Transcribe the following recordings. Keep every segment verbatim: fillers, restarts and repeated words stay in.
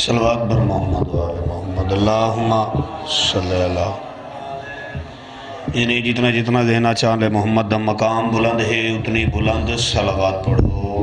صلوات بر محمد و آل محمد اللہم صلی اللہ. یعنی جتنا جتنا دینا چاہے محمد دا مقام بلند ہے اتنی بلند صلوات پڑھو.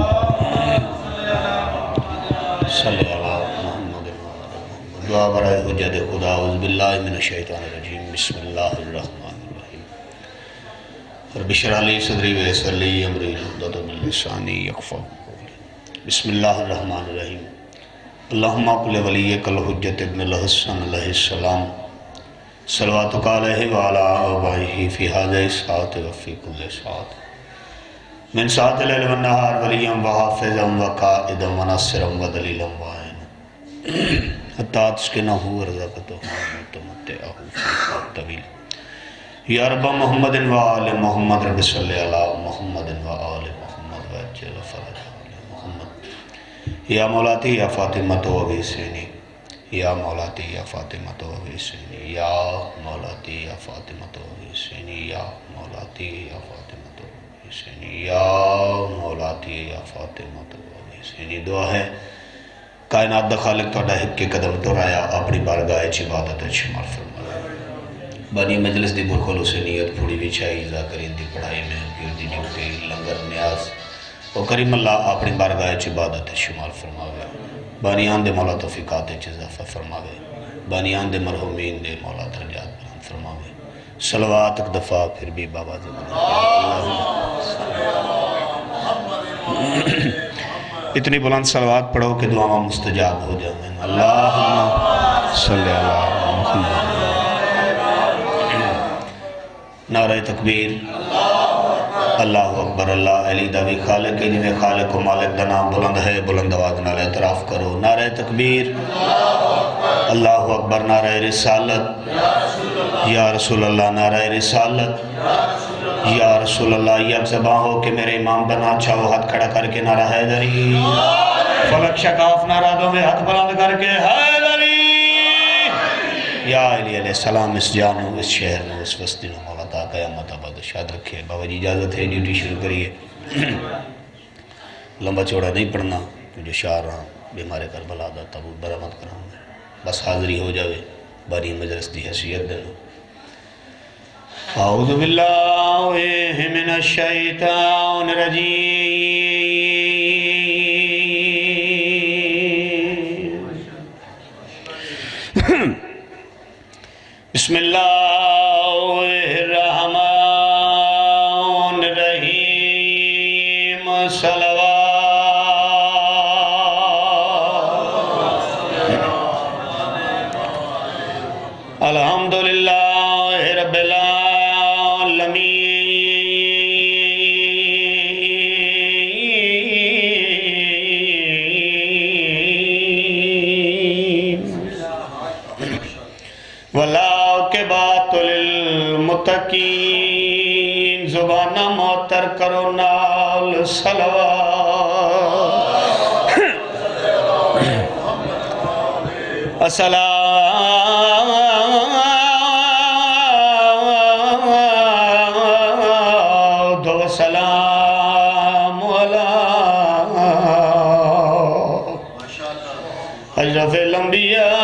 صلی اللہ محمد دعا برائے حجت خدا. اعوذ باللہ من الشیطان الرجیم. بسم اللہ الرحمن الرحیم. رب اشرح لی صدری ویسر لی امری واحلل عقدۃ من لسانی یفقہوا قولی. بسم اللہ الرحمن الرحیم. اللہم اقل ولیک الحجت ابن الحسن علیہ السلام صلواتک علیہ وعلا آبائہ فی ھذہ الساعۃ وفی کل ساعۃ من ساعۃ اللیل والنہار ولیا وحافظا وقائدا وناصرا ودلیلا وعینا حتی تسکنہ ورزقتہ وتمتعہ فیہ طویلا. یا رب محمد و آل محمد رب صلی علی محمد و آل محمد وعجل فرجہ محمد. یا مولاتی یا فاطمہ و حسینی. یا مولاتی یا فاطمہ و حسینی. یا مولاتی یا فاطمہ و حسینی. یا مولاتی یا فاطمہ و حسینی. یا مولاتی یا فاطمہ و حسینی. دعا ہے کائنات دا خالق توڑا حق کے قدم تو رایا اپنی بارگاہ چی عبادت شمار فرما. بانی مجلس دی برخلو سے نیت پھوڑی بھی چاہی ذاکرین دی پڑھائی میں گردی ڈیوٹی لنگر نیاز و کریم اللہ اپنی بارگاہ چی عبادت شمار فرماوے. بانیان دے مولا توفیقات چی اضافہ فرماوے. بانیان دے مرحومین دے مولا درجات بلند فرماوے. صلوات ایک دفعہ پھر بھی بابا زبان. اتنی بلند صلوات پڑھو کہ دعا مستجاب ہو جائیں. اللہم صلی اللہ محمد. نعرہ تکبیر. اللہ اکبر. اللہ علی داوی خالق کی جنہیں خالق و مالک دا نام بلند ہے بلند آواز نال اعتراف کرو. نعرہ تکبیر. اللہ اکبر. نعرہ رسالت. یا رسول اللہ. نعرہ رسالت. یا رسول اللہ. یہ اب زباں ہو کہ میرے امام بنا چاہو ہاتھ کھڑا کر کے نعرہ حیدری. فلک شکاف نعرہ دو میں ہاتھ بلند کر کے حیدری. یا علی علیہ السلام اس جانو اس شہر میں اس وسطی میں مولا تا قیامت آباد شاد رکھے. بابا جی اجازت ہے ڈیوٹی شروع کریے. لمبا چوڑا نہیں پڑھنا جو شاہ رہا بیمار کربلا دا تابوت برآمد کراؤں گا. بس حاضری ہو جاوے باری مجلس دی حیثیت دینا. اعوذ باللہ من الشیطان الرجیم. بسم اللہ الرحمن الرحیم. صلوات. الحمدللہ رب العالمین. والعاقبۃ للمتقین. زبانہ معطر کرو نال صلوات. السلام دو سلام علی اشرف الانبیاء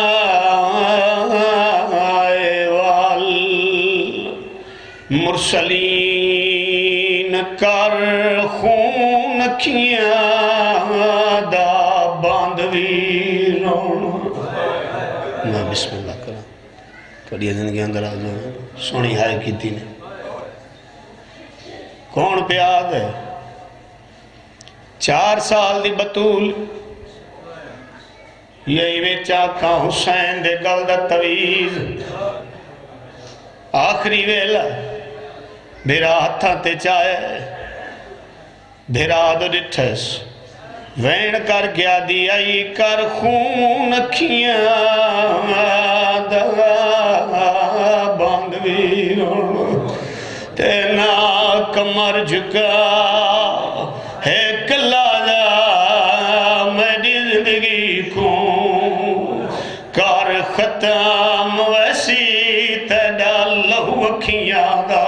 مرسلین. کر خون کھیاں دا باندوی رونا. میں بسم اللہ کرا توڑی زندگی اندر آجو سونی ہائے کی تھی نے کون پیاد ہے. چار سال دی بطول یہی میں چاکا حسین دے گلدہ تویز آخری ویلہ بھیرا ہتھا تے چاہے بھیرا دو ڈٹھس وین کر گیا دی آئی کر خون کھیاں دا باندوی رونا. تینا کمر جھکا ہے کلا جا میری زندگی کو کار ختم ویسی تیڈا لہو اکھیاں دا.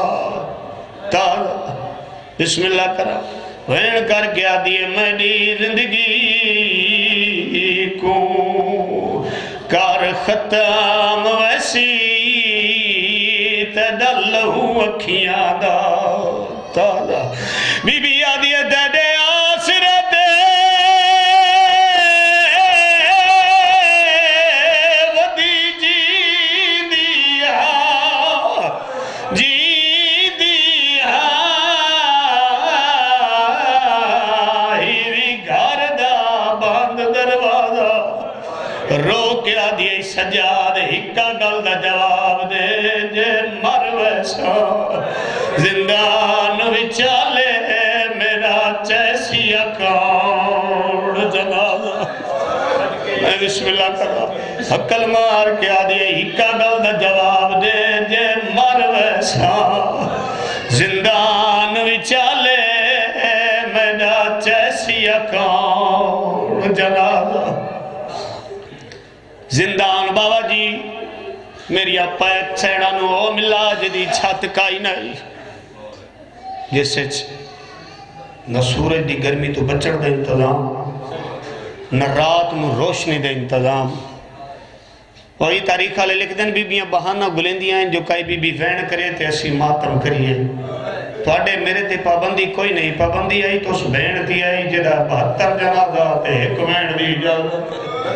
بسم اللہ کرا وین کر گیا دیئے میری زندگی کو کار ختم ویسی تیڈا لہو اکھیاں دا تازہ بی بی آدھی تیڈے آسرے دے ودی جی دیا جی دیا ہیوی گھر دا بند دروازہ رو کے آدھی سجاد ہکا گل دا جواب دے جے مر ویسا زندان وچالے میرا چیسی اکاؤڑ جنازہ میں بسم اللہ کر رہا حقل مار کے آدھی ہکا گل دا جواب دے جے مر ویسا زندان وچالے میرا چیسی اکاؤڑ جنازہ زندان بابا جی میری اپیت سیڑا نو او ملا جدی چھت کائی نہیں جس سے نہ سورج دی گرمی تو بچڑ دے انتظام نہ رات نو روشنی دے انتظام وہی تاریخ آلے لکھ دیں بی بیاں بہانہ گلندیاں ہیں جو کئی بی بی وین کرے تھے اسی ماتم کریے تو آڈے میرے تے پابندی کوئی نہیں پابندی آئی تو اس بین تھی آئی جدہ بہتر جنازہ تے ایک وین دی اجازت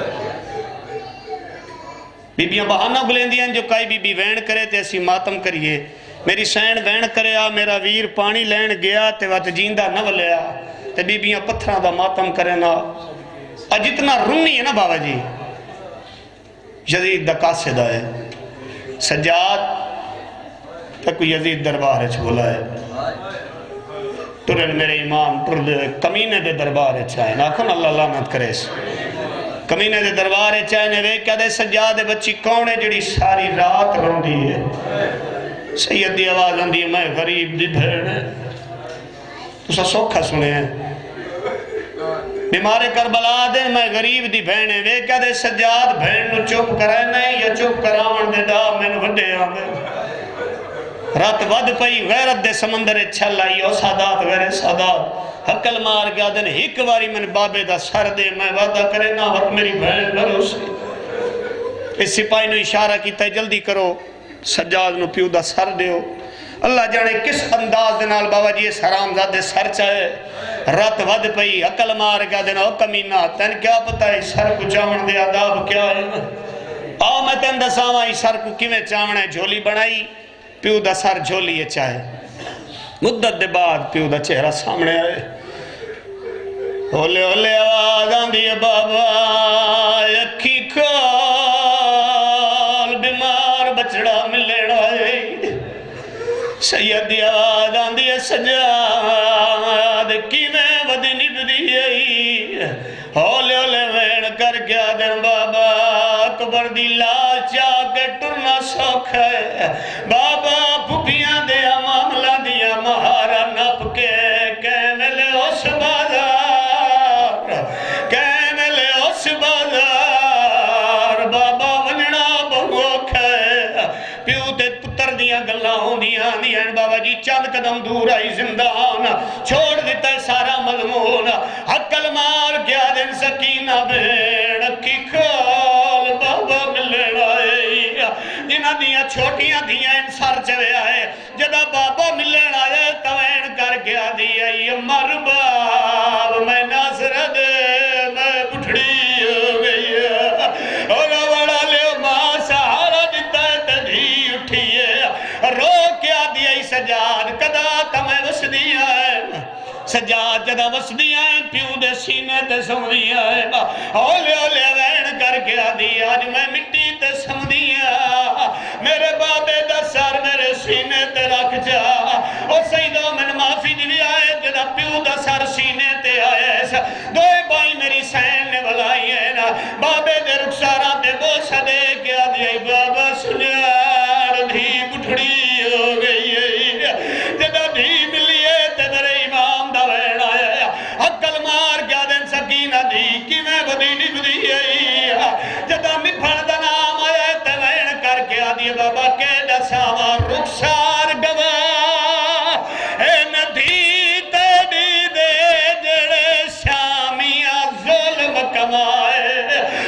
بی بیاں بہانہ گلندیاں جو کئی بی بی وین کرے تے اسی ماتم کریے میری سین وین کرے آ میرا ویر پانی لین گیا تے وقت جیندہ نہ ولیا تے بی بیاں پتھران دا ماتم کرے نا آج اتنا رونی ہے نا بابا جی یزید دا قاصدہ ہے سجاد تک کوئی یزید دربار ہے چھولا ہے ترن میرے امام ترن کمینے دے دربار ہے چاہے ناکھن اللہ لعنت کرے اس کمینے دے دربار ہے چاہے وے کیا دے سجاد بچی کون ہے جڑی ساری رات روندی ہے سید دی آواز اندی ہے میں غریب دی بھیڑ ہے تو سا سوکھا سنے ہیں بیمار کربلا دے میں غریب دی بھیڑ ہے وے کیا دے سجاد بھیڑ نو چپ کرائے نہیں یا چپ کراون دے دا میں نو وڈے آمدے رات ود پئی غیرت دے سمندر چھل آئی او سادات غیر سادات حقل مار گیا دن ہک واری من بابے دا سر دے میں وعدہ کرے نا وقت میری بہن بھروسے اس سپاہی نو اشارہ کیتا ہے جلدی کرو سجاد نو پیو دا سر دیو اللہ جانے کس انداز دنال بابا جی اس حرام زادے سر چاہے رات ود پئی عقل مار گیا دن او کمینہ تین کیا پتہ ہے سر کو چاون دے عذاب کیا ہے آؤ میں تین دساواں سر کو کیویں چاون ہے جھولی بنائی پیو دا سر جھولی ہے چاہے مدت دے بعد پیو دا چہرہ سامنے آئے اولے اولے آواز آندھی ہے بابا یکی کال بیمار بچڑا ملے رہے سید دی آواز آندھی ہے سجاد کی میں ودی نب دی اولے اولے وین کر گیا دن بابا اکبر دی لال چاہ کے ٹرنا سوکھ ہے بابا پھپیاں دیا معاملہ دیا مہارا نپ کے کیملے اس بازار کیملے اس بازار بابا ونجنا بہوک ہے پیو تے پتر دیا گلہ ہوں دیا دیا بابا جی چند قدم دور آئی زندان چھوڑ دیتا ہے سارا مضمون حقل مار گیا دن سکینہ بیڑ کی کھال بابا ملے رائے جنہ دیا چھوٹیاں دیا ان سر چوے آئے جدہ بابا ملے رائے توین کر گیا دیا یہ مرباب میں ناصر دے میں بٹھڑی ہو گئی اور بڑا لے ماں سہارا دیتا ہے تدھی اٹھئیے رو کیا دیا ہی سجاد کدا تمہیں وس دیا ہے سجاد جدہ وس دیا ہے پیو دے سینے تے سم دیا ہے اولے اولے وین کر گیا دیا آج میں مٹی تے سم دیا میرے بابے دا سر میرے سینے تے رکھ جا او سیدو من معافی دی آئے جدہ پیو دا سر سینے تے آئے دوئے بائی میری سین نے بلائی ہے نا بابے دے رکسارہ تے بوسہ دے گیا دیا بابا سجار دھی بٹھڑی ہو گئی ہے جدہ دھی ملیے تے میرے امام دا وین آیا حقل مار گیا دن سکینہ دی کی میں بدی نب دی ہے جدہ نپھڑ دا نام آیا تے وین کر کے آدھی بابا کے دساوا رخسار گوا اے ندھی تیڑی دے جڑے شامیاں ظلم کمائے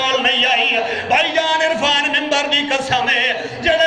کول نہیں آئی بھائی جان عرفان ممبر دی قسم ہے جے